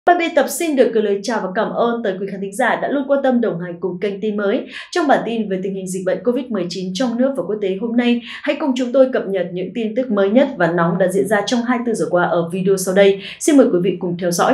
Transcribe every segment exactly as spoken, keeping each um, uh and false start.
Ban biên tập xin được gửi lời chào và cảm ơn tới quý khán thính giả đã luôn quan tâm đồng hành cùng kênh Tin Mới. Trong bản tin về tình hình dịch bệnh Covid mười chín trong nước và quốc tế hôm nay, hãy cùng chúng tôi cập nhật những tin tức mới nhất và nóng đã diễn ra trong hai mươi tư giờ qua ở video sau đây. Xin mời quý vị cùng theo dõi.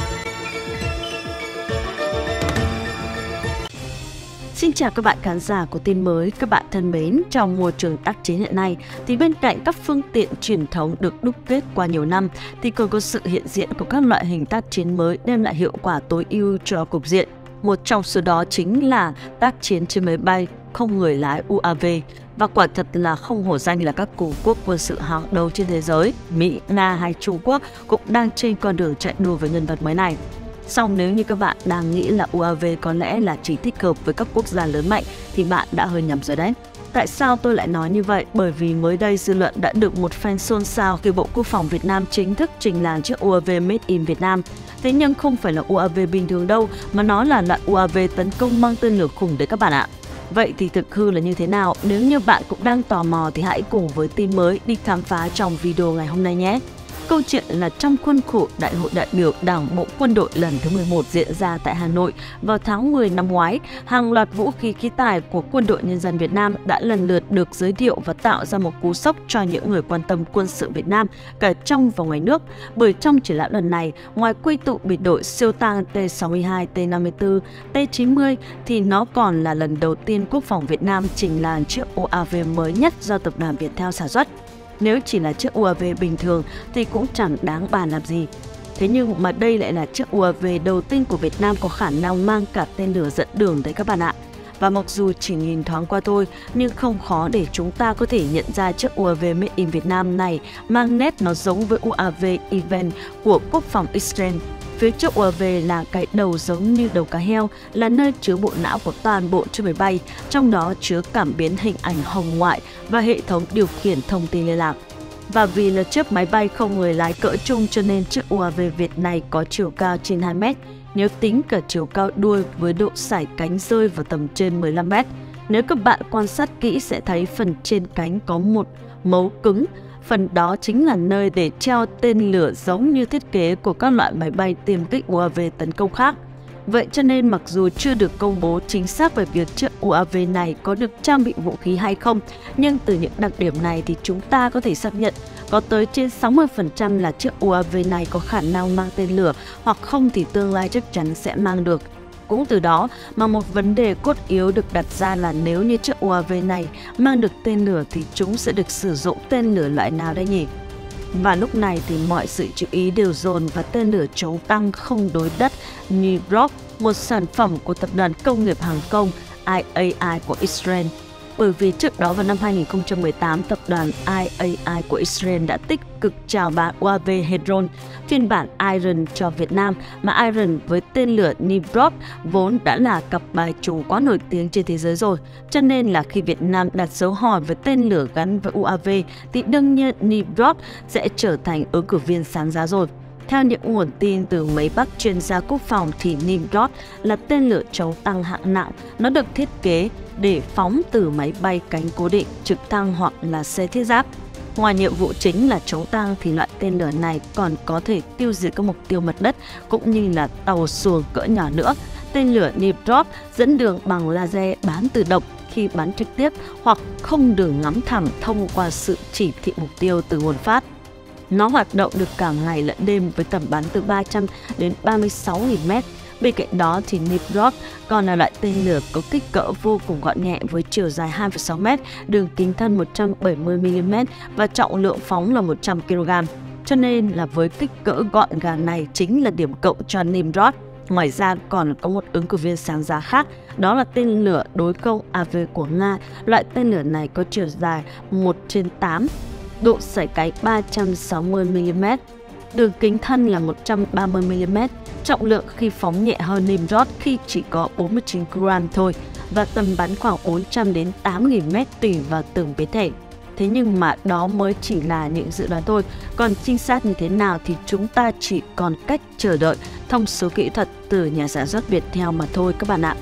Xin chào các bạn khán giả của Tin Mới, các bạn thân mến. Trong môi trường tác chiến hiện nay, thì bên cạnh các phương tiện truyền thống được đúc kết qua nhiều năm, thì còn có sự hiện diện của các loại hình tác chiến mới đem lại hiệu quả tối ưu cho cục diện. Một trong số đó chính là tác chiến trên máy bay không người lái u a vê. Và quả thật là không hổ danh là các cường quốc quân sự hàng đầu trên thế giới, Mỹ, Nga hay Trung Quốc cũng đang trên con đường chạy đua với nhân vật mới này. Song nếu như các bạn đang nghĩ là u a vê có lẽ là chỉ thích hợp với các quốc gia lớn mạnh thì bạn đã hơi nhầm rồi đấy. Tại sao tôi lại nói như vậy? Bởi vì mới đây dư luận đã được một phen xôn xao khi Bộ Quốc phòng Việt Nam chính thức trình làng chiếc u a vê Made in Việt Nam. Thế nhưng không phải là u a vê bình thường đâu, mà nó là loại u a vê tấn công mang tên lửa khủng đấy các bạn ạ. Vậy thì thực hư là như thế nào? Nếu như bạn cũng đang tò mò thì hãy cùng với Tin Mới đi khám phá trong video ngày hôm nay nhé. Câu chuyện là trong khuôn khổ Đại hội đại biểu Đảng bộ Quân đội lần thứ mười một diễn ra tại Hà Nội vào tháng mười năm ngoái, hàng loạt vũ khí khí tài của Quân đội Nhân dân Việt Nam đã lần lượt được giới thiệu và tạo ra một cú sốc cho những người quan tâm quân sự Việt Nam cả trong và ngoài nước. Bởi trong triển lãm lần này, ngoài quy tụ biệt đội siêu tăng T sáu mươi hai, T năm mươi tư, T chín mươi thì nó còn là lần đầu tiên Quốc phòng Việt Nam trình làng chiếc u a vê mới nhất do tập đoàn Viettel sản xuất. Nếu chỉ là chiếc u a vê bình thường thì cũng chẳng đáng bàn làm gì. Thế nhưng mà đây lại là chiếc u a vê đầu tiên của Việt Nam có khả năng mang cả tên lửa dẫn đường đấy các bạn ạ. Và mặc dù chỉ nhìn thoáng qua thôi, nhưng không khó để chúng ta có thể nhận ra chiếc u a vê Made in Việt Nam này mang nét nó giống với u a vê Event của Quốc phòng Israel. Phía trước u a vê là cái đầu giống như đầu cá heo, là nơi chứa bộ não của toàn bộ chiếc máy bay, trong đó chứa cảm biến hình ảnh hồng ngoại và hệ thống điều khiển thông tin liên lạc. Và vì là chiếc máy bay không người lái cỡ trung cho nên chiếc u a vê Việt này có chiều cao trên hai mét, nếu tính cả chiều cao đuôi với độ sải cánh rơi vào tầm trên mười lăm mét. Nếu các bạn quan sát kỹ sẽ thấy phần trên cánh có một mấu cứng. Phần đó chính là nơi để treo tên lửa giống như thiết kế của các loại máy bay tiêm kích u a vê tấn công khác. Vậy cho nên mặc dù chưa được công bố chính xác về việc chiếc u a vê này có được trang bị vũ khí hay không, nhưng từ những đặc điểm này thì chúng ta có thể xác nhận có tới trên sáu mươi phần trăm là chiếc u a vê này có khả năng mang tên lửa, hoặc không thì tương lai chắc chắn sẽ mang được. Cũng từ đó mà một vấn đề cốt yếu được đặt ra là nếu như chiếc u a vê này mang được tên lửa thì chúng sẽ được sử dụng tên lửa loại nào đây nhỉ? Và lúc này thì mọi sự chú ý đều dồn vào tên lửa chống tăng không đối đất Nimrod, một sản phẩm của tập đoàn công nghiệp hàng không i a i của Israel. Bởi vì trước đó vào năm hai nghìn không trăm mười tám, tập đoàn i a i của Israel đã tích cực chào bán u a vê Hedron, phiên bản Iron cho Việt Nam, mà Iron với tên lửa Nimrod vốn đã là cặp bài trùng quá nổi tiếng trên thế giới rồi. Cho nên là khi Việt Nam đặt dấu hỏi với tên lửa gắn với u a vê thì đương nhiên Nimrod sẽ trở thành ứng cử viên sáng giá rồi. Theo những nguồn tin từ mấy bác chuyên gia quốc phòng thì Nimrod là tên lửa chống tăng hạng nặng, nó được thiết kế để phóng từ máy bay cánh cố định, trực thăng hoặc là xe thiết giáp. Ngoài nhiệm vụ chính là chống tăng thì loại tên lửa này còn có thể tiêu diệt các mục tiêu mặt đất cũng như là tàu xuồng cỡ nhỏ nữa. Tên lửa Nimrod dẫn đường bằng laser bán tự động khi bắn trực tiếp hoặc không đường ngắm thẳng thông qua sự chỉ thị mục tiêu từ nguồn phát. Nó hoạt động được cả ngày lẫn đêm với tầm bắn từ ba trăm đến ba mươi sáu nghìn mét. Bên cạnh đó thì Nimrod còn là loại tên lửa có kích cỡ vô cùng gọn nhẹ với chiều dài hai phẩy sáu mét, đường kính thân một trăm bảy mươi mi li mét và trọng lượng phóng là một trăm ki lô gam. Cho nên là với kích cỡ gọn gàng này chính là điểm cộng cho Nimrod. Ngoài ra còn có một ứng cử viên sáng giá khác, đó là tên lửa đối không a vê của Nga. Loại tên lửa này có chiều dài một trên tám, độ sải cánh ba trăm sáu mươi mi li mét, đường kính thân là một trăm ba mươi mi li mét, trọng lượng khi phóng nhẹ hơn Nimrod khi chỉ có bốn mươi chín ki lô gam thôi, và tầm bắn khoảng bốn trăm đến tám nghìn mét tùy vào từng biến thể. Thế nhưng mà đó mới chỉ là những dự đoán thôi, còn chính xác như thế nào thì chúng ta chỉ còn cách chờ đợi thông số kỹ thuật từ nhà sản xuất Viettel mà thôi các bạn ạ.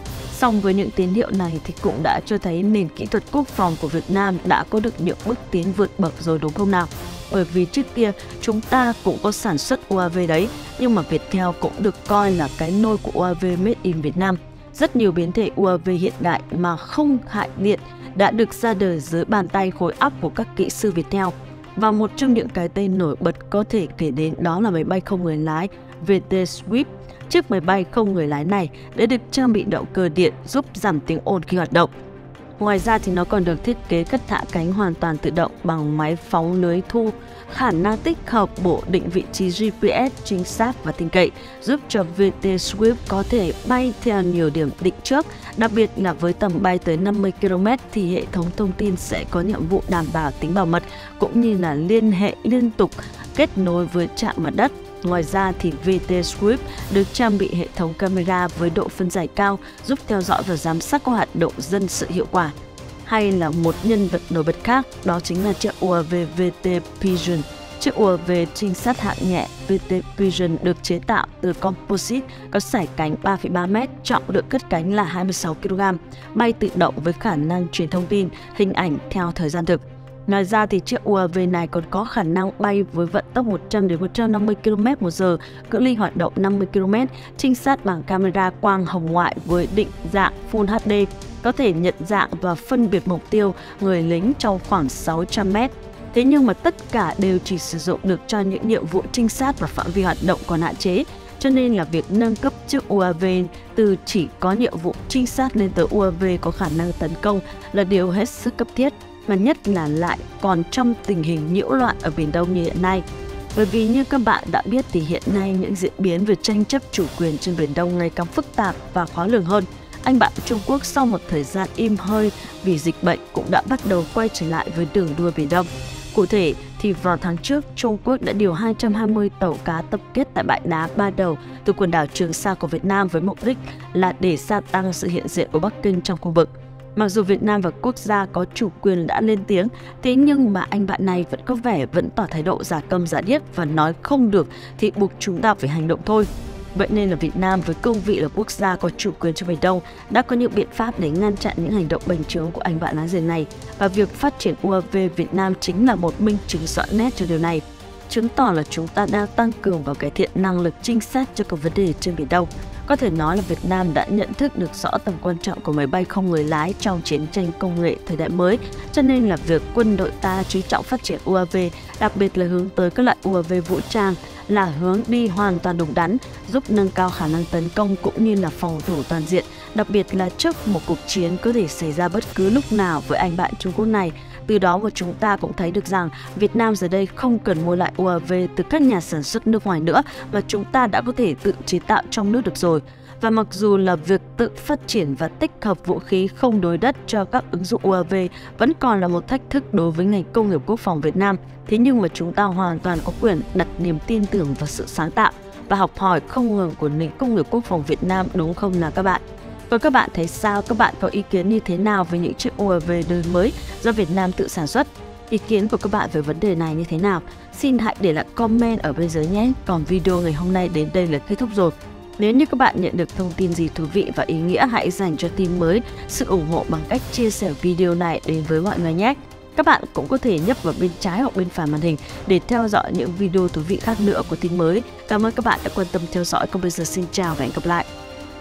Song với những tín hiệu này thì cũng đã cho thấy nền kỹ thuật quốc phòng của Việt Nam đã có được những bước tiến vượt bậc rồi đúng không nào? Bởi vì trước kia chúng ta cũng có sản xuất u a vê đấy, nhưng mà Viettel cũng được coi là cái nôi của u a vê made in Việt Nam. Rất nhiều biến thể u a vê hiện đại mà không hại điện đã được ra đời dưới bàn tay khối óc của các kỹ sư Viettel. Và một trong những cái tên nổi bật có thể kể đến đó là máy bay không người lái vê tê Swift. Chiếc máy bay không người lái này đã được trang bị động cơ điện giúp giảm tiếng ồn khi hoạt động. Ngoài ra thì nó còn được thiết kế cất hạ cánh hoàn toàn tự động bằng máy phóng lưới thu, khả năng tích hợp bộ định vị trí giê pê ét chính xác và tin cậy, giúp cho vê tê Swift có thể bay theo nhiều điểm định trước. Đặc biệt là với tầm bay tới năm mươi ki lô mét thì hệ thống thông tin sẽ có nhiệm vụ đảm bảo tính bảo mật cũng như là liên hệ liên tục kết nối với trạm mặt đất. Ngoài ra thì vê tê Swift được trang bị hệ thống camera với độ phân giải cao giúp theo dõi và giám sát các hoạt động dân sự hiệu quả. Hay là một nhân vật nổi bật khác, đó chính là chiếc u a vê vê tê Pigeon. Chiếc u a vê trinh sát hạng nhẹ vê tê Pigeon được chế tạo từ composite, có sải cánh ba phẩy ba mét, trọng lượng cất cánh là hai mươi sáu ki lô gam, bay tự động với khả năng truyền thông tin, hình ảnh theo thời gian thực. Ngoài ra thì chiếc u a vê này còn có khả năng bay với vận tốc một trăm đến một trăm năm mươi ki lô mét một giờ, cự ly hoạt động năm mươi ki lô mét, trinh sát bằng camera quang hồng ngoại với định dạng Full hát đê, có thể nhận dạng và phân biệt mục tiêu người lính trong khoảng sáu trăm mét. Thế nhưng mà tất cả đều chỉ sử dụng được cho những nhiệm vụ trinh sát và phạm vi hoạt động còn hạn chế. Cho nên là việc nâng cấp chiếc u a vê từ chỉ có nhiệm vụ trinh sát lên tới u a vê có khả năng tấn công là điều hết sức cấp thiết. Mà nhất là lại còn trong tình hình nhiễu loạn ở Biển Đông như hiện nay. Bởi vì như các bạn đã biết thì hiện nay những diễn biến về tranh chấp chủ quyền trên Biển Đông ngày càng phức tạp và khó lường hơn. Anh bạn Trung Quốc sau một thời gian im hơi vì dịch bệnh cũng đã bắt đầu quay trở lại với đường đua Biển Đông. Cụ thể thì vào tháng trước, Trung Quốc đã điều hai trăm hai mươi tàu cá tập kết tại bãi đá Ba Đầu từ quần đảo Trường Sa của Việt Nam với mục đích là để gia tăng sự hiện diện của Bắc Kinh trong khu vực. Mặc dù Việt Nam và quốc gia có chủ quyền đã lên tiếng, thế nhưng mà anh bạn này vẫn có vẻ vẫn tỏ thái độ giả câm giả điếc và nói không được thì buộc chúng ta phải hành động thôi. Vậy nên là Việt Nam với cương vị là quốc gia có chủ quyền trên Biển Đông đã có những biện pháp để ngăn chặn những hành động bành trướng của anh bạn láng giềng này. Và việc phát triển u a vê Việt Nam chính là một minh chứng rõ nét cho điều này. Chứng tỏ là chúng ta đang tăng cường và cải thiện năng lực trinh sát cho các vấn đề trên Biển Đông. Có thể nói là Việt Nam đã nhận thức được rõ tầm quan trọng của máy bay không người lái trong chiến tranh công nghệ thời đại mới, cho nên là việc quân đội ta chú trọng phát triển u a vê, đặc biệt là hướng tới các loại u a vê vũ trang, là hướng đi hoàn toàn đúng đắn, giúp nâng cao khả năng tấn công cũng như là phòng thủ toàn diện, đặc biệt là trước một cuộc chiến có thể xảy ra bất cứ lúc nào với anh bạn Trung Quốc này. Từ đó mà chúng ta cũng thấy được rằng Việt Nam giờ đây không cần mua lại u a vê từ các nhà sản xuất nước ngoài nữa, mà chúng ta đã có thể tự chế tạo trong nước được rồi. Và mặc dù là việc tự phát triển và tích hợp vũ khí không đối đất cho các ứng dụng u a vê vẫn còn là một thách thức đối với ngành công nghiệp quốc phòng Việt Nam, thế nhưng mà chúng ta hoàn toàn có quyền đặt niềm tin tưởng vào sự sáng tạo và học hỏi không ngừng của nền công nghiệp quốc phòng Việt Nam, đúng không nào các bạn? Còn các bạn thấy sao? Các bạn có ý kiến như thế nào về những chiếc u a vê đời mới do Việt Nam tự sản xuất? Ý kiến của các bạn về vấn đề này như thế nào? Xin hãy để lại comment ở bên dưới nhé. Còn video ngày hôm nay đến đây là kết thúc rồi. Nếu như các bạn nhận được thông tin gì thú vị và ý nghĩa, hãy dành cho Tin Mới sự ủng hộ bằng cách chia sẻ video này đến với mọi người nhé. Các bạn cũng có thể nhấp vào bên trái hoặc bên phải màn hình để theo dõi những video thú vị khác nữa của Tin Mới. Cảm ơn các bạn đã quan tâm theo dõi. Còn bây giờ xin chào và hẹn gặp lại.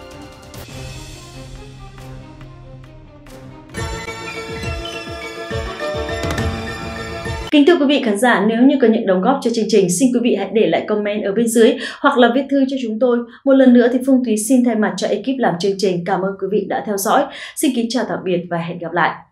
Kính thưa quý vị khán giả, nếu như có những đóng góp cho chương trình, xin quý vị hãy để lại comment ở bên dưới hoặc là viết thư cho chúng tôi. Một lần nữa thì Phương Thúy xin thay mặt cho ekip làm chương trình cảm ơn quý vị đã theo dõi. Xin kính chào tạm biệt và hẹn gặp lại.